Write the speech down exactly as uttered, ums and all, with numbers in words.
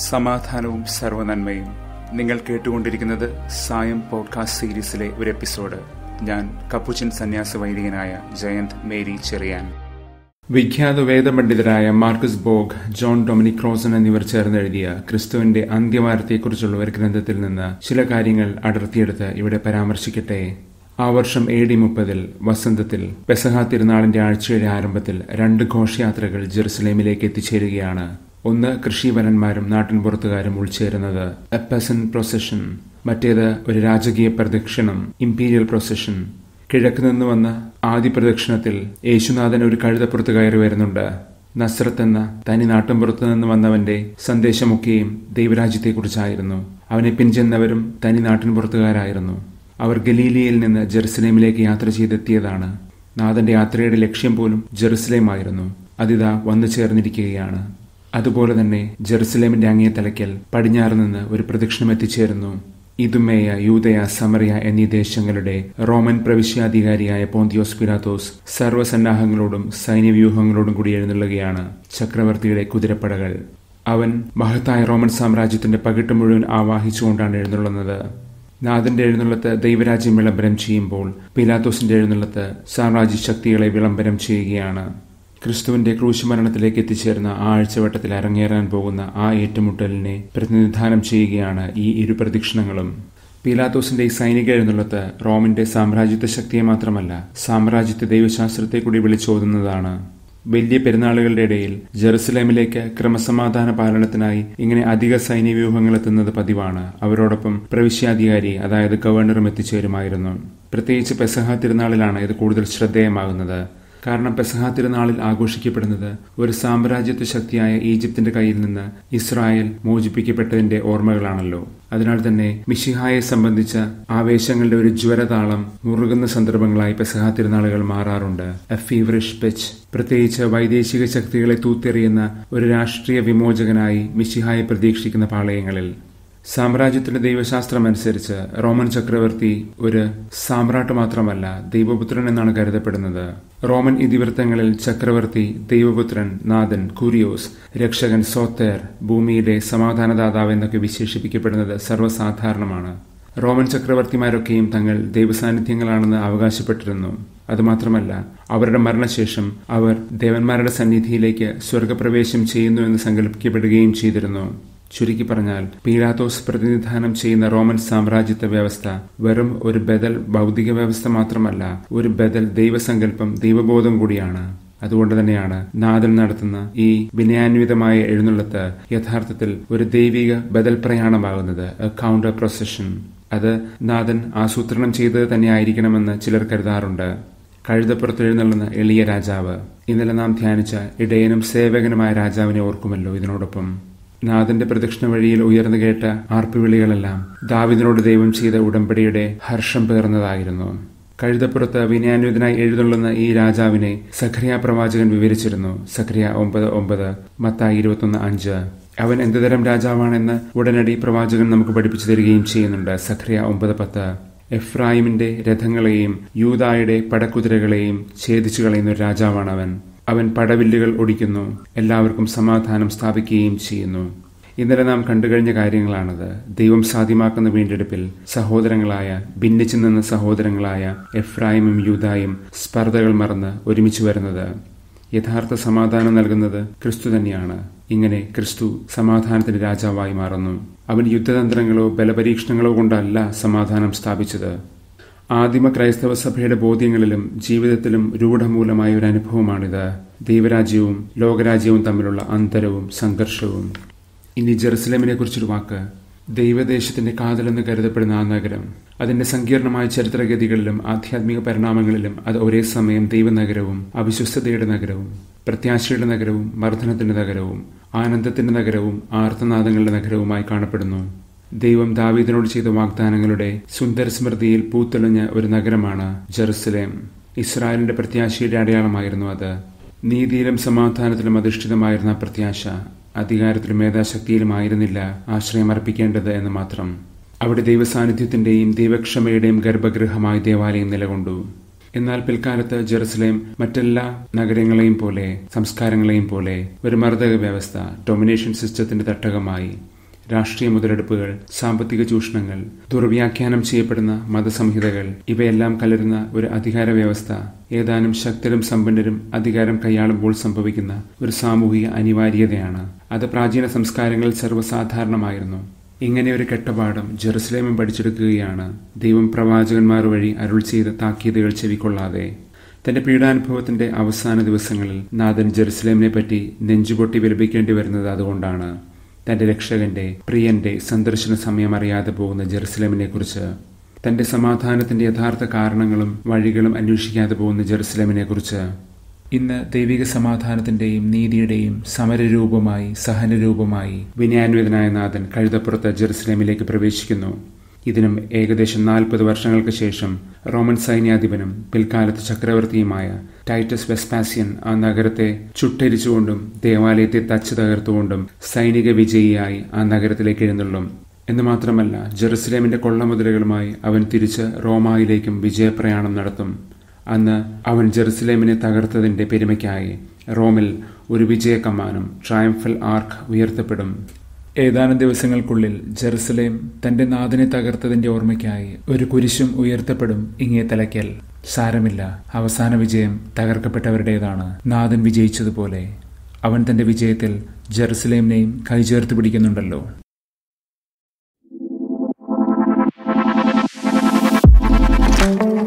സമാധാനവും സർവ്വനന്മയും. നിങ്ങൾ കേട്ടുകൊണ്ടിരിക്കുന്നത് സായം പോഡ്കാസ്റ്റ് സീരീസിലെ ഒരു എപ്പിസോഡ്. ഞാൻ കപ്പുച്ചിൻ സന്യാസ വൈദികനായ ജയന്ത് മേരി ചെറിയാൻ. വിഖ്യാത വേദപണ്ഡിതരായ Marcus Borg, John Dominic Crossan എന്നിവർ ചേർന്നെഴുതിയ ക്രിസ്തുവിന്റെ അന്ത്യവാരത്തെക്കുറിച്ചുള്ള ഒരു ഗ്രന്ഥത്തിൽ നിന്ന് ചില കാര്യങ്ങൾ അടർത്തിയെടുത്ത് ഇവിടെ പരാമർശിക്കട്ടെ. ആ വർഷം എ ഡി മുപ്പതിൽ വസന്തത്തിൽ പെസഹ തിരുനാളിന്റെ ആഴ്ചയുടെ ആരംഭത്തിൽ രണ്ട് ഘോഷയാത്രകൾ ജെറുസലേമിലേക്ക് എത്തിച്ചേരുകയാണ്. ഒന്ന് കൃഷിവലന്മാരും നാട്ടിൻപുറത്തുകാരും ഉൾച്ചേരുന്നത്, എ പെസന്റ് പ്രൊസഷൻ. മറ്റേത് ഒരു രാജകീയ പ്രദക്ഷിണം, ഇംപീരിയൽ പ്രൊസഷൻ. കിഴക്ക് നിന്ന് വന്ന ആദ്യ പ്രദക്ഷിണത്തിൽ യേശുനാഥൻ ഒരു കഴുതപ്പുറത്ത് കയറി വരുന്നുണ്ട്. നസ്രത്ത് എന്ന തനി നാട്ടിൻപുറത്തു നിന്ന് വന്നവന്റെ സന്ദേശമൊക്കെയും ദൈവരാജ്യത്തെക്കുറിച്ചായിരുന്നു. അവനെ പിൻചെന്നവരും തനി നാട്ടിൻപുറത്തുകാരായിരുന്നു. അവർ ഗലീലിയയിൽ നിന്ന് ജെറുസലേമിലേക്ക് യാത്ര ചെയ്തെത്തിയതാണ്. നാഥന്റെ യാത്രയുടെ ലക്ഷ്യം പോലും ജെറുസലേമായിരുന്നു. അതിതാ വന്നു ചേർന്നിരിക്കുകയാണ്. അതുപോലെ തന്നെ ജെറുസലേമിന്റെ അങ്ങേ തലയ്ക്കൽ പടിഞ്ഞാറ് നിന്ന് ഒരു പ്രദക്ഷിണം എത്തിച്ചേരുന്നു. ഇദുമേയ, യൂദയ, സമറിയ എന്നീ ദേശങ്ങളുടെ റോമൻ പ്രവിശ്യാധികാരിയായ പോന്തിയോസ് പിലാത്തോസ് സർവ്വസന്നാഹങ്ങളോടും സൈന്യവ്യൂഹങ്ങളോടും കൂടി എഴുന്നള്ളുകയാണ്. ചക്രവർത്തിയുടെ കുതിരപ്പടകൾ. അവൻ മഹത്തായ റോമൻ സാമ്രാജ്യത്തിന്റെ പകിട്ട് മുഴുവൻ ആവാഹിച്ചുകൊണ്ടാണ് എഴുന്നള്ളുന്നത്. നാഥന്റെ എഴുന്നള്ളത്ത് ദൈവരാജ്യം വിളംബരം ചെയ്യുമ്പോൾ പിലാത്തോസിന്റെ എഴുന്നള്ളത്ത് സാമ്രാജ്യ ശക്തികളെ വിളംബരം ചെയ്യുകയാണ്. ക്രിസ്തുവിന്റെ ക്രൂശുമരണത്തിലേക്ക് എത്തിച്ചേർന്ന ആ ആഴ്ചവട്ടത്തിൽ അരങ്ങേറാൻ പോകുന്ന ആ ഏറ്റുമുട്ടലിനെ പ്രതിനിധാനം ചെയ്യുകയാണ് ഈ ഇരു പ്രദക്ഷിണങ്ങളും. പീലാത്തോസിന്റെ ഈ സൈനിക എഴുന്നള്ളത്ത് റോമിന്റെ സാമ്രാജ്യത്വ ശക്തിയെ മാത്രമല്ല, സാമ്രാജ്യത്വ ദൈവശാസ്ത്രത്തെ കൂടി വിളിച്ചോതുന്നതാണ്. വലിയ പെരുന്നാളുകളുടെ ഇടയിൽ ജെറുസലേമിലേക്ക് ക്രമസമാധാന പാലനത്തിനായി ഇങ്ങനെ അധിക സൈന്യവ്യൂഹങ്ങൾ എത്തുന്നത് പതിവാണ്. അവരോടൊപ്പം പ്രവിശ്യാധികാരി, അതായത് ഗവർണറും എത്തിച്ചേരുമായിരുന്നു. പ്രത്യേകിച്ച് പെസഹ തിരുനാളിലാണ് ഇത് കൂടുതൽ ശ്രദ്ധേയമാകുന്നത്. കാരണം പെസഹ തിരുനാളിൽ ആഘോഷിക്കപ്പെടുന്നത് ഒരു സാമ്രാജ്യത്വ ശക്തിയായ ഈജിപ്തിന്റെ കയ്യിൽ നിന്ന് ഇസ്രായേൽ മോചിപ്പിക്കപ്പെട്ടതിന്റെ ഓർമ്മകളാണല്ലോ. അതിനാൽ തന്നെ മിശിഹായെ സംബന്ധിച്ച ആവേശങ്ങളുടെ ഒരു ജ്വരതാളം മുറുകുന്ന സന്ദർഭങ്ങളായി പെസഹ തിരുനാളുകൾ മാറാറുണ്ട്. A feverish pitch. പ്രത്യേകിച്ച് വൈദേശിക ശക്തികളെ തൂത്തെറിയുന്ന ഒരു രാഷ്ട്രീയ വിമോചകനായി മിശിഹായെ പ്രതീക്ഷിക്കുന്ന പാളയങ്ങളിൽ. സാമ്രാജ്യത്തിന്റെ ദൈവശാസ്ത്രമനുസരിച്ച് റോമൻ ചക്രവർത്തി ഒരു സാമ്രാട്ട് മാത്രമല്ല, ദൈവപുത്രൻ എന്നാണ് കരുതപ്പെടുന്നത്. റോമൻ ഇതിവൃത്തങ്ങളിൽ ചക്രവർത്തി, ദൈവപുത്രൻ, നാഥൻ, കുരിയോസ്, രക്ഷകൻ, സോത്തേർ, ഭൂമിയുടെ സമാധാനദാതാവ് എന്നൊക്കെ വിശേഷിപ്പിക്കപ്പെടുന്നത് സർവ്വസാധാരണമാണ്. റോമൻ ചക്രവർത്തിമാരൊക്കെയും തങ്ങൾ ദൈവസാന്നിധ്യങ്ങളാണെന്ന് അവകാശപ്പെട്ടിരുന്നു. അതുമാത്രമല്ല, അവരുടെ മരണശേഷം അവർ ദേവന്മാരുടെ സന്നിധിയിലേക്ക് സ്വർഗപ്രവേശം ചെയ്യുന്നു എന്ന് സങ്കല്പിക്കപ്പെടുകയും ചെയ്തിരുന്നു. ചുരുക്കി പറഞ്ഞാൽ, പീലാത്തോസ് പ്രതിനിധാനം ചെയ്യുന്ന റോമൻ സാമ്രാജ്യത്വ വ്യവസ്ഥ വെറും ഒരു ബദൽ ഭൗതിക വ്യവസ്ഥ മാത്രമല്ല, ഒരു ബദൽ ദൈവസങ്കല്പം, ദൈവബോധം കൂടിയാണ്. അതുകൊണ്ട് തന്നെയാണ് നാഥൻ നടത്തുന്ന ഈ വിനയാന്വിതമായ എഴുന്നള്ളത്ത് യഥാർത്ഥത്തിൽ ഒരു ദൈവിക ബദൽ പ്രയാണമാകുന്നത്, എ കൗണ്ടർ പ്രൊസഷൻ. അത് നാഥൻ ആസൂത്രണം ചെയ്തത് തന്നെയായിരിക്കണമെന്ന് ചിലർ കരുതാറുണ്ട്. കഴുതപ്പുറത്ത് എഴുന്നള്ളുന്ന എളിയ രാജാവ്. ഇന്നലെ നാം ധ്യാനിച്ച ഇടയനും സേവകനുമായ രാജാവിനെ ഓർക്കുമല്ലോ. ഇതിനോടൊപ്പം നാഥന്റെ പ്രദക്ഷിണ വഴിയിൽ ഉയർന്നു കേട്ട ആർപ്പുവിളികളെല്ലാം ദാവീദിനോട് ദൈവം ചെയ്ത ഉടമ്പടിയുടെ ഹർഷം പേർന്നതായിരുന്നു. കഴുതപ്പുറത്ത് വിനയാന്വിതനായി എഴുന്നള്ളുന്ന ഈ രാജാവിനെ സഖറിയ പ്രവാചകൻ വിവരിച്ചിരുന്നു. സഖറിയ ഒമ്പത് ഒമ്പത്, മത്തായി ഇരുപത്തൊന്ന് അഞ്ച്. അവൻ എന്തുതരം രാജാവാണെന്ന് ഉടനടി പ്രവാചകൻ നമുക്ക് പഠിപ്പിച്ചു തരികയും ചെയ്യുന്നുണ്ട്. സഖറിയ ഒമ്പത് പത്ത്. എഫ്രായിമിന്റെ രഥങ്ങളെയും യൂദായുടെ പടക്കുതിരകളെയും ഛേദിച്ചു കളയുന്ന ഒരു രാജാവാണ് അവൻ. അവൻ പടവില്ലുകൾ ഒടിക്കുന്നു, എല്ലാവർക്കും സമാധാനം സ്ഥാപിക്കുകയും ചെയ്യുന്നു. ഇന്നലെ നാം കണ്ടുകഴിഞ്ഞ കാര്യങ്ങളാണത്. ദൈവം സാധ്യമാക്കുന്ന വീണ്ടെടുപ്പിൽ സഹോദരങ്ങളായ, ഭിന്നിച്ചു നിന്ന സഹോദരങ്ങളായ എഫ്രായിമും യൂദായും സ്പർദ്ധകൾ മറന്ന് ഒരുമിച്ച് വരുന്നത്. യഥാർത്ഥ സമാധാനം നൽകുന്നത് ക്രിസ്തു തന്നെയാണ്. ഇങ്ങനെ ക്രിസ്തു സമാധാനത്തിന്റെ രാജാവായി മാറുന്നു. അവൻ യുദ്ധതന്ത്രങ്ങളോ ബലപരീക്ഷണങ്ങളോ കൊണ്ടല്ല സമാധാനം സ്ഥാപിച്ചത്. ആദിമ ക്രൈസ്തവ സഭയുടെ ബോധ്യങ്ങളിലും ജീവിതത്തിലും രൂഢമൂലമായ ഒരു അനുഭവമാണിത്. ദൈവരാജ്യവും ലോകരാജ്യവും തമ്മിലുള്ള അന്തരവും സംഘർഷവും. ഇനി ജെറുസലേമിനെ കുറിച്ചൊരു വാക്ക്. ദൈവദേശത്തിന്റെ കാതലെന്ന് കരുതപ്പെടുന്ന ആ നഗരം, അതിന്റെ സങ്കീർണമായ ചരിത്രഗതികളിലും ആധ്യാത്മിക പരിണാമങ്ങളിലും അത് ഒരേ സമയം ദൈവനഗരവും അവിശ്വസ്തതയുടെ നഗരവും പ്രത്യാശയുടെ നഗരവും മർദ്ദനത്തിന്റെ നഗരവും ആനന്ദത്തിന്റെ നഗരവും ആർത്തനാദങ്ങളുടെ നഗരവുമായി കാണപ്പെടുന്നു. ദൈവം ദാവീദിനോട് ചെയ്ത വാഗ്ദാനങ്ങളുടെ സുന്ദര സ്മൃതിയിൽ പൂത്തെളിഞ്ഞ ഒരു നഗരമാണ് ജെറുസലേം. ഇസ്രായേലിന്റെ പ്രത്യാശയുടെ അടയാളമായിരുന്നു അത്. നീതിയിലും സമാധാനത്തിലും അധിഷ്ഠിതമായിരുന്ന പ്രത്യാശ അധികാരത്തിലും മേധാശക്തിയിലും ആയിരുന്നില്ല ആശ്രയം അർപ്പിക്കേണ്ടത് എന്ന് മാത്രം. അവിടെ ദൈവസാന്നിധ്യത്തിന്റെയും ദൈവക്ഷമയുടെയും ഗർഭഗൃഹമായി ദേവാലയം നിലകൊണ്ടു. എന്നാൽ പിൽക്കാലത്ത് ജെറുസലേം മറ്റെല്ലാ നഗരങ്ങളെയും പോലെ, സംസ്കാരങ്ങളെയും പോലെ ഒരു മർദ്ദക വ്യവസ്ഥ, ഡൊമിനേഷൻ സിസ്റ്റത്തിന്റെ തട്ടകമായി. രാഷ്ട്രീയ മുതലെടുപ്പുകൾ, സാമ്പത്തിക ചൂഷണങ്ങൾ, ദുർവ്യാഖ്യാനം ചെയ്യപ്പെടുന്ന മതസംഹിതകൾ ഇവയെല്ലാം കലരുന്ന ഒരു അധികാര വ്യവസ്ഥ ഏതാനും ശക്തരും സമ്പന്നരും അധികാരം കൈയാളുമ്പോൾ സംഭവിക്കുന്ന ഒരു സാമൂഹിക അനിവാര്യതയാണ്. അത് പ്രാചീന സംസ്കാരങ്ങളിൽ സർവ്വസാധാരണമായിരുന്നു. ഇങ്ങനെ ഒരു കെട്ടപാഠം ജെറുസലേമും പഠിച്ചെടുക്കുകയാണ് ദൈവം പ്രവാചകന്മാർ വഴി അരുൾ ചെയ്ത താക്കീതുകൾ ചെവിക്കൊള്ളാതെ. തന്റെ പീഡാനുഭവത്തിന്റെ അവസാന ദിവസങ്ങളിൽ നാഥൻ ജെറുസലേമിനെ പറ്റി നെഞ്ചുപൊട്ടി വിലപിക്കേണ്ടി വരുന്നത് അതുകൊണ്ടാണ്. തന്റെ രക്ഷകന്റെ പ്രിയന്റെ സന്ദർശന സമയം അറിയാതെ പോകുന്ന ജെറുസലേമിനെ കുറിച്ച്, തന്റെ സമാധാനത്തിന്റെ യഥാർത്ഥ കാരണങ്ങളും വഴികളും അന്വേഷിക്കാതെ പോകുന്ന ജെറുസലേമിനെ കുറിച്ച്. ഇന്ന് ദൈവിക സമാധാനത്തിന്റെയും നീതിയുടെയും സമരരൂപമായി സഹനരൂപമായി വിനയാന്വിതനായ നാഥൻ കഴുതപ്പുറത്ത് ജെറുസലേമിലേക്ക് പ്രവേശിക്കുന്നു. ഇതിനും ഏകദേശം നാൽപ്പത് വർഷങ്ങൾക്ക് ശേഷം റോമൻ സൈന്യാധിപനും പിൽക്കാലത്ത് ചക്രവർത്തിയുമായ ടൈറ്റസ് വെസ്പാസിയൻ ആ നഗരത്തെ ചുട്ടരിച്ചുകൊണ്ടും ദേവാലയത്തെ തച്ചു തകർത്തുകൊണ്ടും സൈനിക വിജയിയായി ആ നഗരത്തിലേക്ക് എഴുന്നള്ളും. എന്ന് മാത്രമല്ല, ജെറുസലേമിന്റെ കൊള്ളമുതലുകളുമായി അവൻ തിരിച്ച് റോമായിലേക്കും വിജയപ്രയാണം നടത്തും. അന്ന് അവൻ ജെറുസലേമിനെ തകർത്തതിന്റെ പെരുമയ്ക്കായി റോമിൽ ഒരു വിജയകമ്മാനം ട്രയംഫൽ ആർക്ക് ഉയർത്തപ്പെടും. ഏതാനും ദിവസങ്ങൾക്കുള്ളിൽ ജെറുസലേം തന്റെ നാഥനെ തകർത്തതിന്റെ ഓർമ്മയ്ക്കായി ഒരു കുരിശും ഉയർത്തപ്പെടും ഇങ്ങേ തലയ്ക്കൽ. സാരമില്ല, അവസാന വിജയം തകർക്കപ്പെട്ടവരുടേതാണ്. നാഥൻ വിജയിച്ചതുപോലെ അവൻ തന്റെ വിജയത്തിൽ ജെറുസലേമിനെയും കൈചേർത്ത് പിടിക്കുന്നുണ്ടല്ലോ. Thank you.